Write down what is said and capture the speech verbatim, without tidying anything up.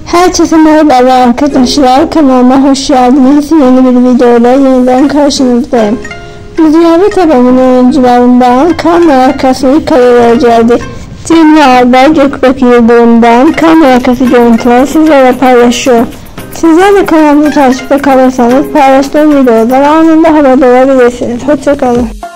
Herkese merhaba arkadaşlar, kanalıma hoş geldiniz. Yeni bir videoyla yeniden karşınızdayım. Rüzgarlı Tepe Oyuncularından kamera arkası kareler geldi. Cemre Arda Gökbek Yıldırım'dan kamera arkası görüntüleri sizlerle paylaşıyor. Sizler de kanalımızı takipte kalırsanız paylaştığım videolar anında haberdar olabilirsiniz. Hoşçakalın.